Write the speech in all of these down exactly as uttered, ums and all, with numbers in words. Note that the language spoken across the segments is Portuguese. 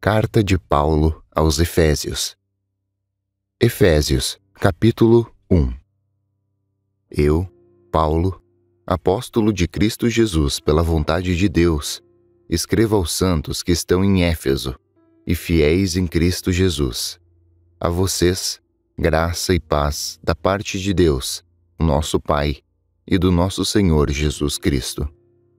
Carta de Paulo aos Efésios. Efésios, capítulo um. Eu, Paulo, apóstolo de Cristo Jesus pela vontade de Deus, escrevo aos santos que estão em Éfeso e fiéis em Cristo Jesus. A vocês, graça e paz da parte de Deus, nosso Pai, e do nosso Senhor Jesus Cristo.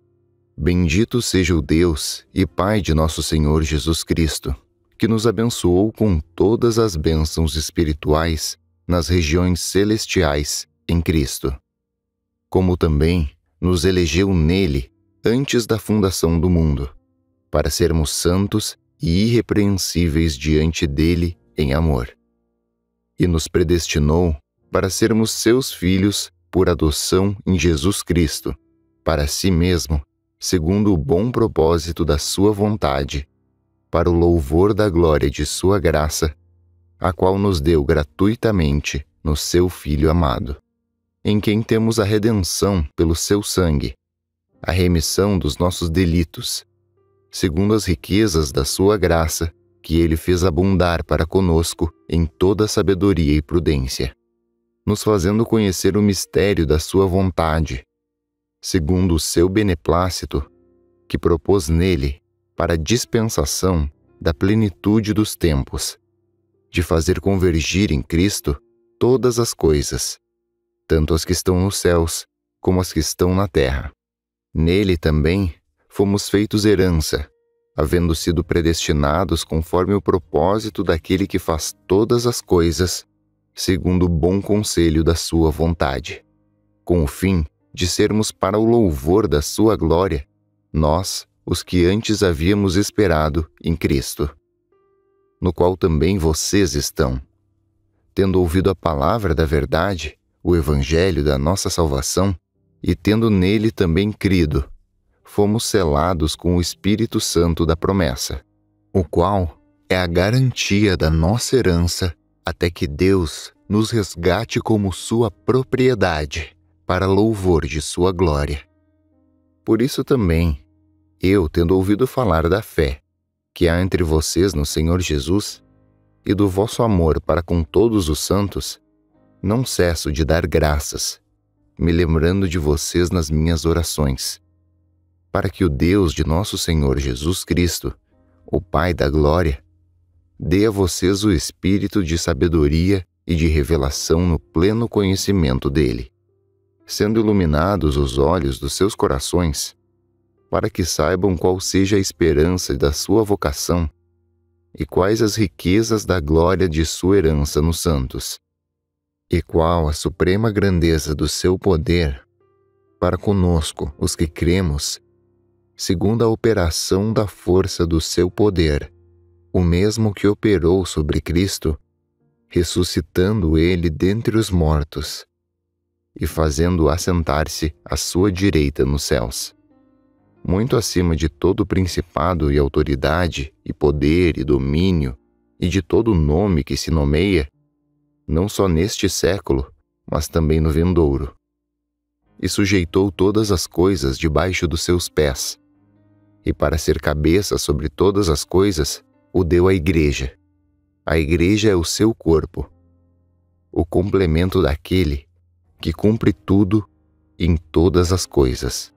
Bendito seja o Deus e Pai de nosso Senhor Jesus Cristo, que nos abençoou com todas as bênçãos espirituais nas regiões celestiais em Cristo, como também nos elegeu nele antes da fundação do mundo, para sermos santos e irrepreensíveis diante dele em amor. E nos predestinou para sermos seus filhos por adoção em Jesus Cristo, para si mesmo, segundo o bom propósito da sua vontade, para o louvor da glória de sua graça, a qual nos deu gratuitamente no seu Filho amado, em quem temos a redenção pelo seu sangue, a remissão dos nossos delitos, segundo as riquezas da sua graça, que ele fez abundar para conosco em toda sabedoria e prudência, nos fazendo conhecer o mistério da sua vontade, segundo o seu beneplácito, que propôs nele para a dispensação da plenitude dos tempos, de fazer convergir em Cristo todas as coisas, tanto as que estão nos céus como as que estão na terra. Nele também fomos feitos herança, havendo sido predestinados conforme o propósito daquele que faz todas as coisas, segundo o bom conselho da sua vontade, com o fim de sermos para o louvor da sua glória, nós, os que antes havíamos esperado em Cristo, no qual também vocês estão, tendo ouvido a palavra da verdade, o evangelho da nossa salvação, e tendo nele também crido, fomos selados com o Espírito Santo da promessa, o qual é a garantia da nossa herança, até que Deus nos resgate como sua propriedade, para louvor de sua glória. Por isso também, eu, tendo ouvido falar da fé que há entre vocês no Senhor Jesus, e do vosso amor para com todos os santos, não cesso de dar graças, me lembrando de vocês nas minhas orações, para que o Deus de nosso Senhor Jesus Cristo, o Pai da glória, dê a vocês o espírito de sabedoria e de revelação no pleno conhecimento dele, sendo iluminados os olhos dos seus corações, para que saibam qual seja a esperança da sua vocação e quais as riquezas da glória de sua herança nos santos, e qual a suprema grandeza do seu poder para conosco, os que cremos, segundo a operação da força do seu poder, o mesmo que operou sobre Cristo, ressuscitando ele dentre os mortos e fazendo assentar-se à sua direita nos céus, muito acima de todo principado e autoridade, e poder e domínio, e de todo nome que se nomeia, não só neste século, mas também no vindouro. E sujeitou todas as coisas debaixo dos seus pés, e para ser cabeça sobre todas as coisas, o deu à igreja. A igreja é o seu corpo, o complemento daquele que cumpre tudo em todas as coisas.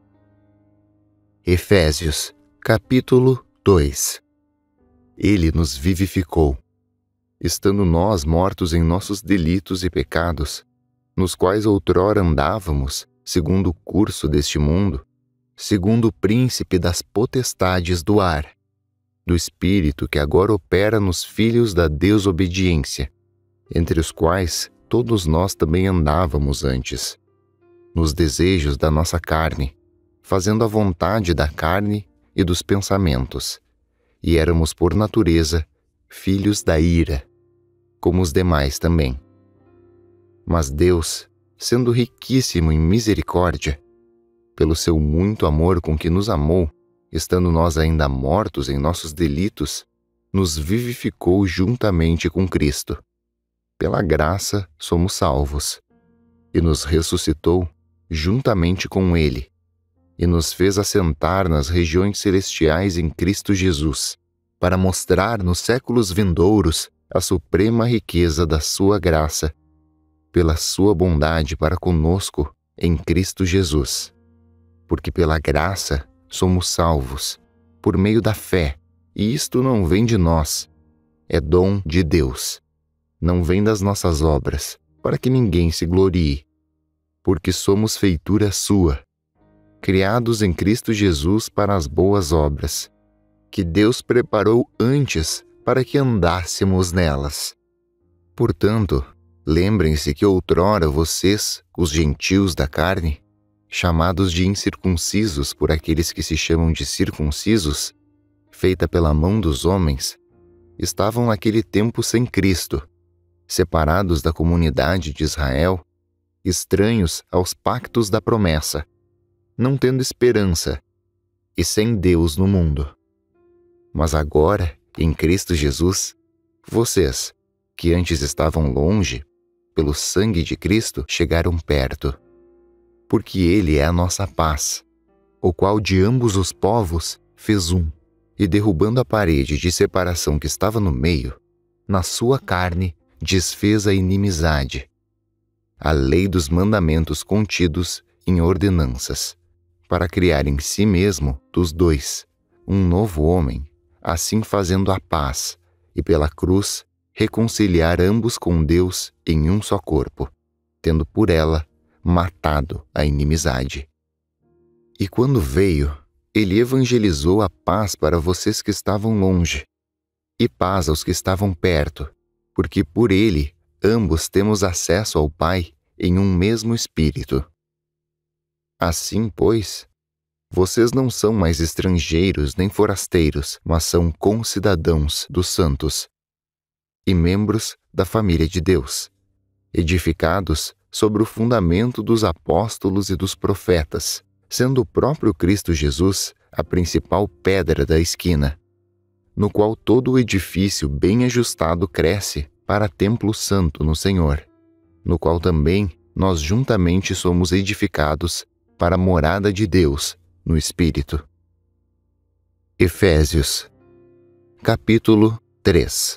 Efésios, capítulo dois. Ele nos vivificou, estando nós mortos em nossos delitos e pecados, nos quais outrora andávamos, segundo o curso deste mundo, segundo o príncipe das potestades do ar, do espírito que agora opera nos filhos da desobediência, entre os quais todos nós também andávamos antes, nos desejos da nossa carne, fazendo a vontade da carne e dos pensamentos, e éramos por natureza filhos da ira, como os demais também. Mas Deus, sendo riquíssimo em misericórdia, pelo seu muito amor com que nos amou, estando nós ainda mortos em nossos delitos, nos vivificou juntamente com Cristo. Pela graça somos salvos, e nos ressuscitou juntamente com Ele, e nos fez assentar nas regiões celestiais em Cristo Jesus, para mostrar nos séculos vindouros a suprema riqueza da sua graça, pela sua bondade para conosco em Cristo Jesus. Porque pela graça somos salvos, por meio da fé, e isto não vem de nós, é dom de Deus. Não vem das nossas obras, para que ninguém se glorie, porque somos feitura sua, criados em Cristo Jesus para as boas obras, que Deus preparou antes para que andássemos nelas. Portanto, lembrem-se que outrora vocês, os gentios da carne, chamados de incircuncisos por aqueles que se chamam de circuncisos, feita pela mão dos homens, estavam naquele tempo sem Cristo, separados da comunidade de Israel, estranhos aos pactos da promessa, não tendo esperança e sem Deus no mundo. Mas agora, em Cristo Jesus, vocês, que antes estavam longe, pelo sangue de Cristo chegaram perto. Porque Ele é a nossa paz, o qual de ambos os povos fez um, e derrubando a parede de separação que estava no meio, na sua carne desfez a inimizade, a lei dos mandamentos contidos em ordenanças, para criar em si mesmo, dos dois, um novo homem, assim fazendo a paz, e pela cruz reconciliar ambos com Deus em um só corpo, tendo por ela matado a inimizade. E quando veio, ele evangelizou a paz para vocês que estavam longe, e paz aos que estavam perto, porque por ele ambos temos acesso ao Pai em um mesmo Espírito. Assim, pois, vocês não são mais estrangeiros nem forasteiros, mas são concidadãos dos santos e membros da família de Deus, edificados sobre o fundamento dos apóstolos e dos profetas, sendo o próprio Cristo Jesus a principal pedra da esquina, no qual todo o edifício bem ajustado cresce para templo santo no Senhor, no qual também nós juntamente somos edificados para a morada de Deus no Espírito. Efésios, capítulo três.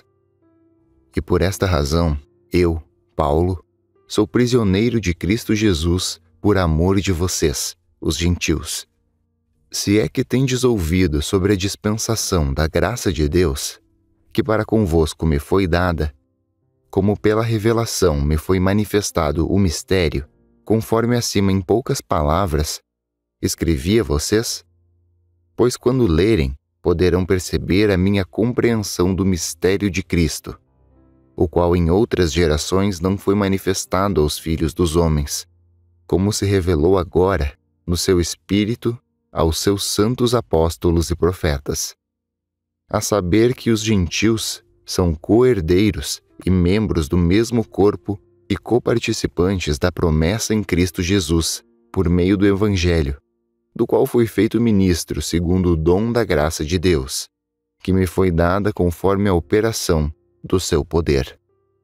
E por esta razão, eu, Paulo, sou prisioneiro de Cristo Jesus por amor de vocês, os gentios. Se é que tendes ouvido sobre a dispensação da graça de Deus, que para convosco me foi dada, como pela revelação me foi manifestado o mistério, conforme acima em poucas palavras, escrevi a vocês? Pois quando lerem, poderão perceber a minha compreensão do mistério de Cristo, o qual em outras gerações não foi manifestado aos filhos dos homens, como se revelou agora, no seu Espírito, aos seus santos apóstolos e profetas. A saber que os gentios são co-herdeiros e membros do mesmo corpo e coparticipantes da promessa em Cristo Jesus, por meio do Evangelho, do qual fui feito ministro segundo o dom da graça de Deus, que me foi dada conforme a operação do seu poder.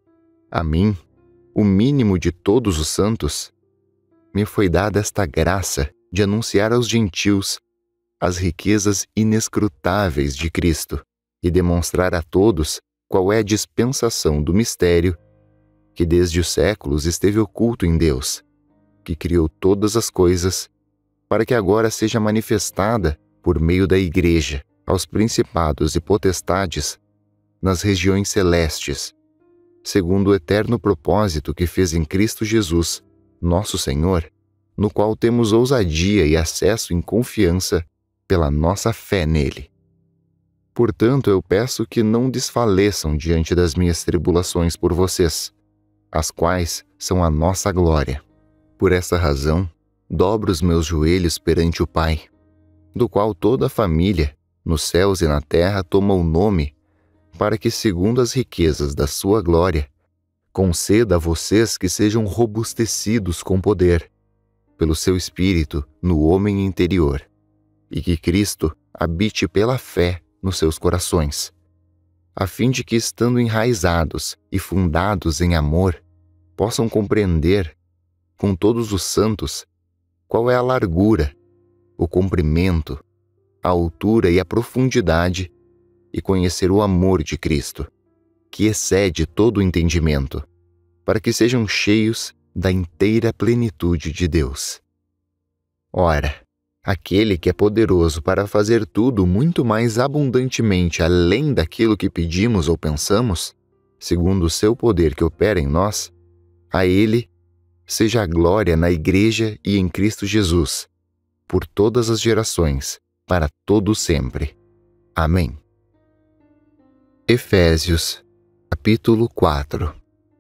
A mim, o mínimo de todos os santos, me foi dada esta graça de anunciar aos gentios as riquezas inescrutáveis de Cristo e demonstrar a todos qual é a dispensação do mistério que desde os séculos esteve oculto em Deus, que criou todas as coisas, para que agora seja manifestada por meio da Igreja aos principados e potestades nas regiões celestes, segundo o eterno propósito que fez em Cristo Jesus, nosso Senhor, no qual temos ousadia e acesso em confiança pela nossa fé nele. Portanto, eu peço que não desfaleçam diante das minhas tribulações por vocês, as quais são a nossa glória. Por essa razão, dobro os meus joelhos perante o Pai, do qual toda a família, nos céus e na terra, toma o nome, para que, segundo as riquezas da sua glória, conceda a vocês que sejam robustecidos com poder, pelo seu Espírito no homem interior, e que Cristo habite pela fé nos seus corações, a fim de que, estando enraizados e fundados em amor, possam compreender, com todos os santos, qual é a largura, o comprimento, a altura e a profundidade, e conhecer o amor de Cristo, que excede todo o entendimento, para que sejam cheios da inteira plenitude de Deus. Ora, aquele que é poderoso para fazer tudo muito mais abundantemente além daquilo que pedimos ou pensamos, segundo o seu poder que opera em nós, a Ele seja a glória na Igreja e em Cristo Jesus, por todas as gerações, para todo sempre. Amém. Efésios, capítulo quatro.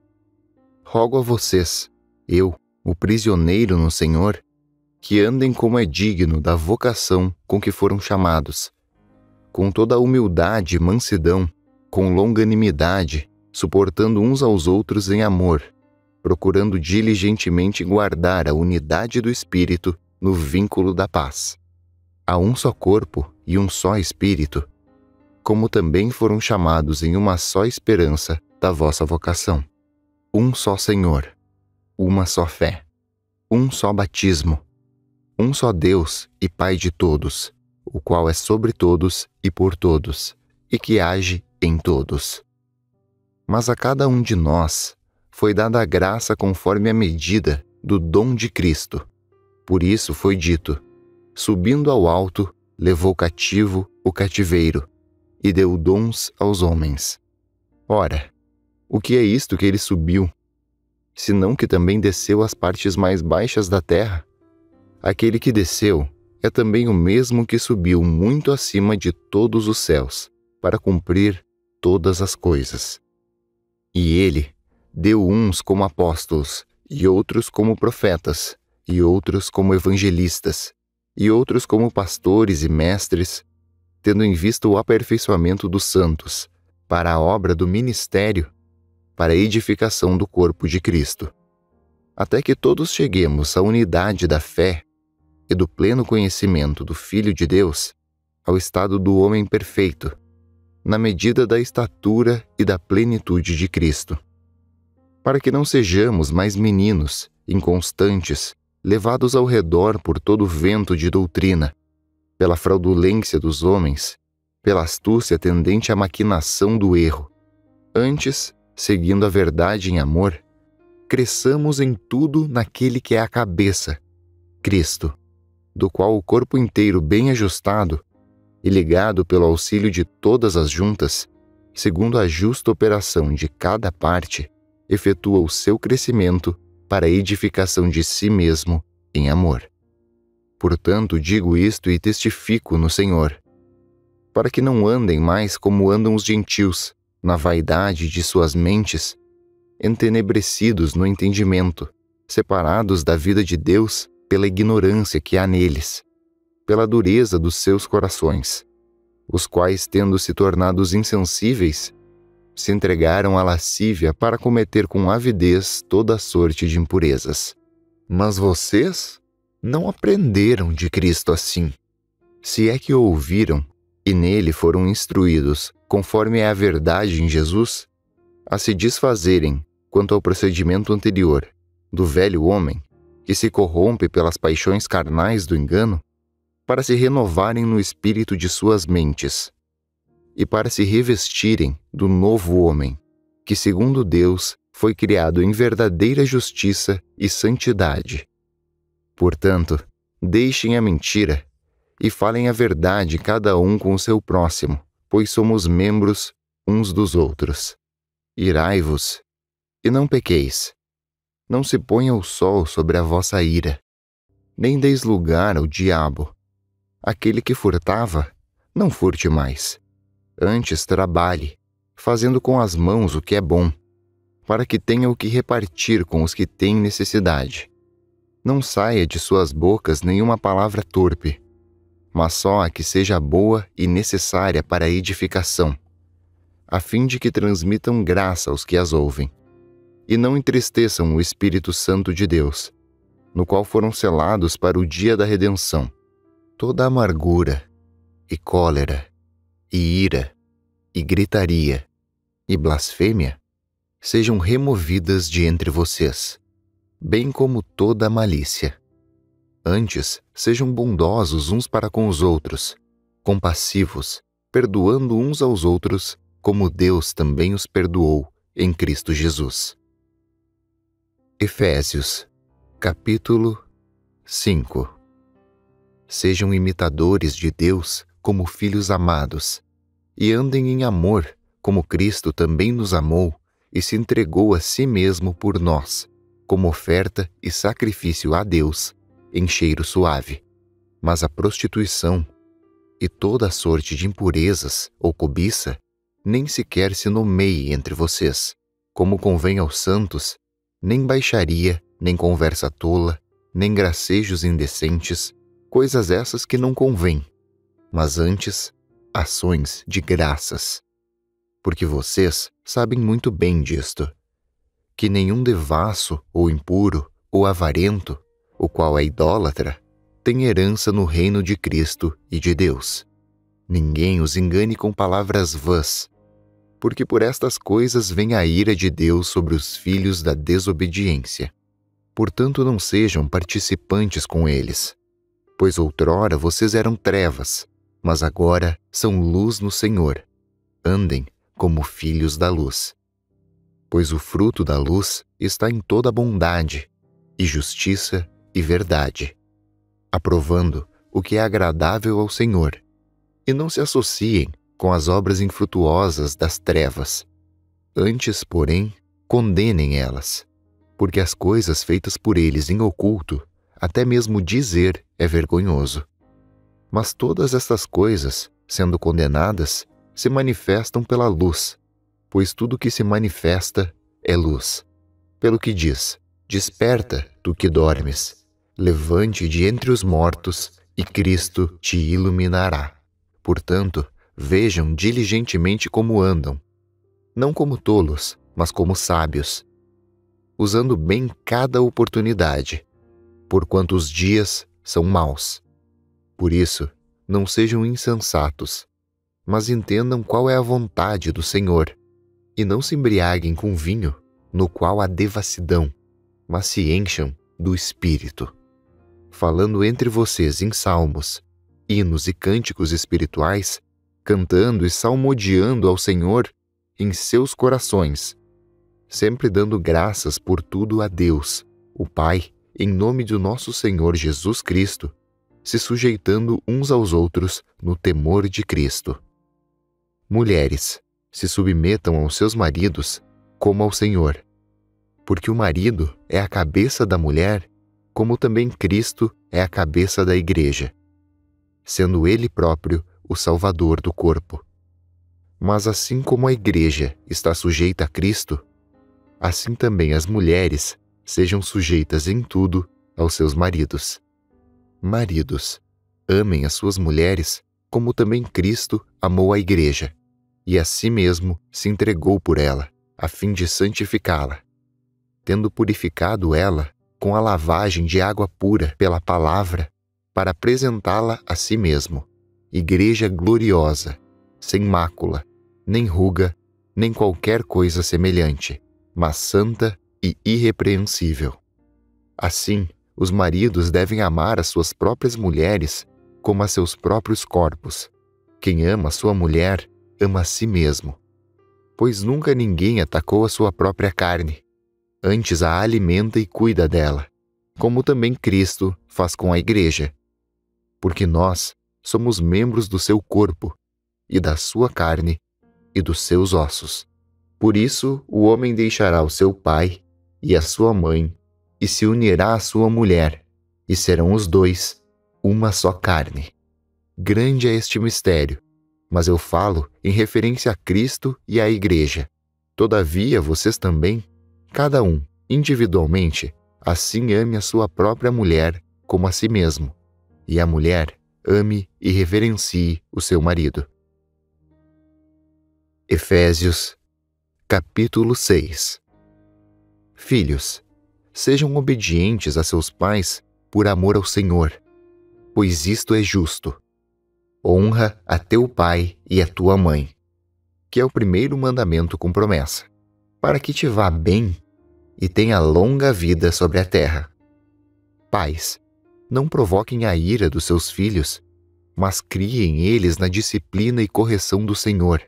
Rogo a vocês, eu, o prisioneiro no Senhor, que andem como é digno da vocação com que foram chamados, com toda a humildade e mansidão, com longanimidade, suportando uns aos outros em amor, procurando diligentemente guardar a unidade do Espírito no vínculo da paz. Há um só corpo e um só Espírito, como também foram chamados em uma só esperança da vossa vocação. Um só Senhor, uma só fé, um só batismo, um só Deus e Pai de todos, o qual é sobre todos e por todos, e que age em todos. Mas a cada um de nós foi dada a graça conforme a medida do dom de Cristo. Por isso foi dito: subindo ao alto, levou cativo o cativeiro, e deu dons aos homens. Ora, o que é isto que ele subiu, senão que também desceu às partes mais baixas da terra? Aquele que desceu é também o mesmo que subiu muito acima de todos os céus, para cumprir todas as coisas. E ele deu uns como apóstolos, e outros como profetas, e outros como evangelistas, e outros como pastores e mestres, tendo em vista o aperfeiçoamento dos santos, para a obra do ministério, para a edificação do corpo de Cristo, até que todos cheguemos à unidade da fé e do pleno conhecimento do Filho de Deus, ao estado do homem perfeito, na medida da estatura e da plenitude de Cristo, para que não sejamos mais meninos, inconstantes, levados ao redor por todo vento de doutrina, pela fraudulência dos homens, pela astúcia tendente à maquinação do erro. Antes, seguindo a verdade em amor, cresçamos em tudo naquele que é a cabeça, Cristo, do qual o corpo inteiro bem ajustado e ligado pelo auxílio de todas as juntas, segundo a justa operação de cada parte, efetua o seu crescimento para a edificação de si mesmo em amor. Portanto, digo isto e testifico no Senhor, para que não andem mais como andam os gentios, na vaidade de suas mentes, entenebrecidos no entendimento, separados da vida de Deus pela ignorância que há neles, pela dureza dos seus corações, os quais, tendo se tornados insensíveis, se entregaram à lascívia para cometer com avidez toda sorte de impurezas. Mas vocês não aprenderam de Cristo assim, se é que o ouviram e nele foram instruídos, conforme é a verdade em Jesus, a se desfazerem, quanto ao procedimento anterior, do velho homem, que se corrompe pelas paixões carnais do engano, para se renovarem no espírito de suas mentes, e para se revestirem do novo homem, que segundo Deus foi criado em verdadeira justiça e santidade. Portanto, deixem a mentira e falem a verdade cada um com o seu próximo, pois somos membros uns dos outros. Irai-vos, e não pequeis. Não se ponha o sol sobre a vossa ira, nem deis lugar ao diabo. Aquele que furtava, não furte mais. Antes trabalhe, fazendo com as mãos o que é bom, para que tenha o que repartir com os que têm necessidade. Não saia de suas bocas nenhuma palavra torpe, mas só a que seja boa e necessária para a edificação, a fim de que transmitam graça aos que as ouvem, e não entristeçam o Espírito Santo de Deus, no qual foram selados para o dia da redenção. Toda amargura, e cólera, e ira, e gritaria, e blasfêmia, sejam removidas de entre vocês, bem como toda a malícia. Antes, sejam bondosos uns para com os outros, compassivos, perdoando uns aos outros, como Deus também os perdoou em Cristo Jesus. Efésios, capítulo cinco. Sejam imitadores de Deus como filhos amados, e andem em amor, como Cristo também nos amou e se entregou a si mesmo por nós, como oferta e sacrifício a Deus, em cheiro suave. Mas a prostituição e toda a sorte de impurezas ou cobiça nem sequer se nomeie entre vocês, como convém aos santos, nem baixaria, nem conversa tola, nem gracejos indecentes, coisas essas que não convêm, mas antes, ações de graças. Porque vocês sabem muito bem disto, que nenhum devasso ou impuro ou avarento, o qual é idólatra, tem herança no reino de Cristo e de Deus. Ninguém os engane com palavras vãs, porque por estas coisas vem a ira de Deus sobre os filhos da desobediência. Portanto, não sejam participantes com eles, pois outrora vocês eram trevas, mas agora são luz no Senhor. Andem como filhos da luz. Pois o fruto da luz está em toda bondade, e justiça e verdade, aprovando o que é agradável ao Senhor. E não se associem com as obras infrutuosas das trevas. Antes, porém, condenem elas, porque as coisas feitas por eles em oculto, até mesmo dizer é vergonhoso. Mas todas estas coisas, sendo condenadas, se manifestam pela luz, pois tudo que se manifesta é luz. Pelo que diz: desperta, tu que dormes, levante de entre os mortos, e Cristo te iluminará. Portanto, vejam diligentemente como andam, não como tolos, mas como sábios, usando bem cada oportunidade, porquanto os dias são maus. Por isso, não sejam insensatos, mas entendam qual é a vontade do Senhor, e não se embriaguem com vinho, no qual há devassidão, mas se encham do Espírito, falando entre vocês em salmos, hinos e cânticos espirituais, cantando e salmodiando ao Senhor em seus corações, sempre dando graças por tudo a Deus, o Pai, em nome do nosso Senhor Jesus Cristo, se sujeitando uns aos outros no temor de Cristo. Mulheres, se submetam aos seus maridos como ao Senhor, porque o marido é a cabeça da mulher, como também Cristo é a cabeça da igreja, sendo ele próprio o Salvador do corpo. Mas assim como a igreja está sujeita a Cristo, assim também as mulheres sejam sujeitas em tudo aos seus maridos. Maridos, amem as suas mulheres, como também Cristo amou a igreja, e a si mesmo se entregou por ela, a fim de santificá-la, tendo purificado ela com a lavagem de água pura pela palavra, para apresentá-la a si mesmo, igreja gloriosa, sem mácula, nem ruga, nem qualquer coisa semelhante, mas santa e irrepreensível. Assim, os maridos devem amar as suas próprias mulheres como a seus próprios corpos. Quem ama sua mulher, ama a si mesmo. Pois nunca ninguém atacou a sua própria carne, antes a alimenta e cuida dela, como também Cristo faz com a igreja. Porque nós somos membros do seu corpo, e da sua carne, e dos seus ossos. Por isso o homem deixará o seu pai e a sua mãe, e se unirá à sua mulher, e serão os dois uma só carne. Grande é este mistério, mas eu falo em referência a Cristo e à igreja. Todavia vocês também, cada um, individualmente, assim ame a sua própria mulher como a si mesmo, e a mulher ame e reverencie o seu marido. Efésios, capítulo seis. Filhos, sejam obedientes a seus pais por amor ao Senhor, pois isto é justo. Honra a teu pai e a tua mãe, que é o primeiro mandamento com promessa, para que te vá bem e tenha longa vida sobre a terra. Pais, não provoquem a ira dos seus filhos, mas criem eles na disciplina e correção do Senhor.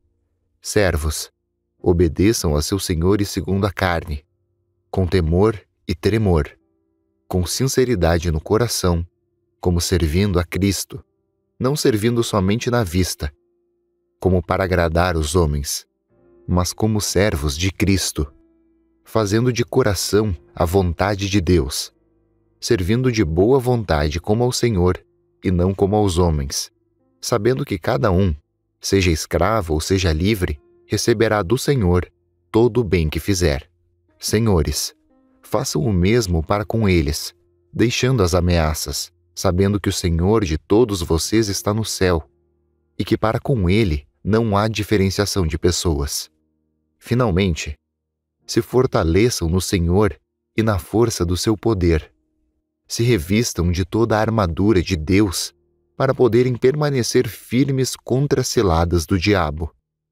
Servos, obedeçam a seus senhores segundo a carne, com temor e tremor, com sinceridade no coração, como servindo a Cristo, não servindo somente na vista, como para agradar os homens, mas como servos de Cristo, fazendo de coração a vontade de Deus, servindo de boa vontade como ao Senhor e não como aos homens, sabendo que cada um, seja escravo ou seja livre, receberá do Senhor todo o bem que fizer. Senhores, façam o mesmo para com eles, deixando as ameaças, sabendo que o Senhor de todos vocês está no céu, e que para com Ele não há diferenciação de pessoas. Finalmente, se fortaleçam no Senhor e na força do seu poder. Se revistam de toda a armadura de Deus para poderem permanecer firmes contra as ciladas do diabo.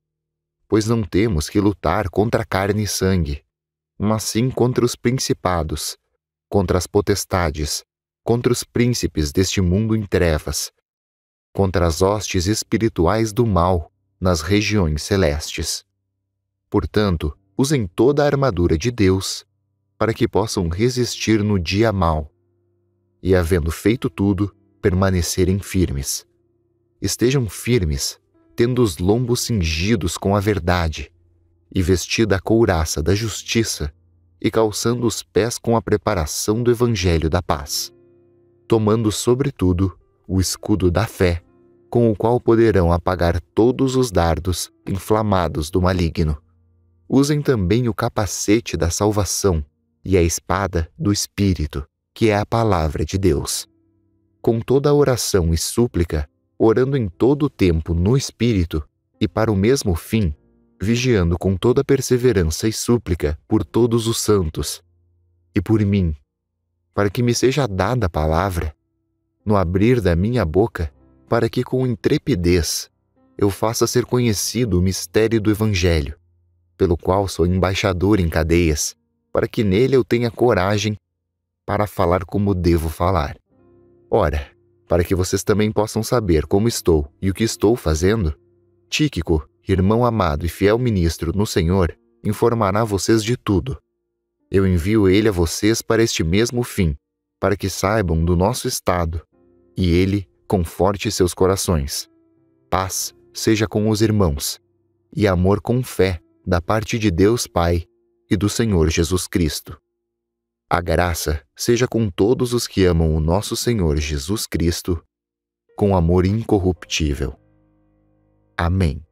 Pois não temos que lutar contra carne e sangue, mas sim contra os principados, contra as potestades, contra os príncipes deste mundo em trevas, contra as hostes espirituais do mal nas regiões celestes. Portanto, usem toda a armadura de Deus para que possam resistir no dia mau e, havendo feito tudo, permanecerem firmes. Estejam firmes, tendo os lombos cingidos com a verdade, e vestida a couraça da justiça, e calçando os pés com a preparação do evangelho da paz, tomando sobretudo o escudo da fé, com o qual poderão apagar todos os dardos inflamados do maligno. Usem também o capacete da salvação e a espada do Espírito, que é a palavra de Deus. Com toda a oração e súplica, orando em todo o tempo no Espírito, e para o mesmo fim, vigiando com toda perseverança e súplica por todos os santos, e por mim, para que me seja dada a palavra, no abrir da minha boca, para que com intrepidez eu faça ser conhecido o mistério do Evangelho, pelo qual sou embaixador em cadeias, para que nele eu tenha coragem para falar como devo falar. Ora, para que vocês também possam saber como estou e o que estou fazendo, Tíquico, irmão amado e fiel ministro no Senhor, informará vocês de tudo. Eu envio ele a vocês para este mesmo fim, para que saibam do nosso estado, e ele conforte seus corações. Paz seja com os irmãos, e amor com fé da parte de Deus Pai e do Senhor Jesus Cristo. A graça seja com todos os que amam o nosso Senhor Jesus Cristo, com amor incorruptível. Amém.